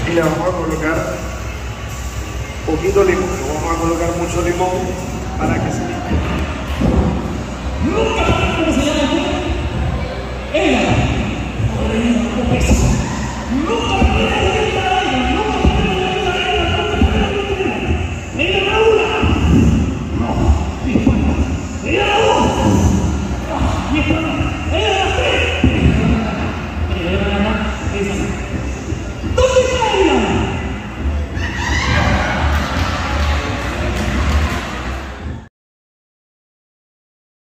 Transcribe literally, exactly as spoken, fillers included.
y le vamos a colocar poquito limón. Le vamos a colocar mucho limón para que se limpie. ¿Cómo se llama? Ella.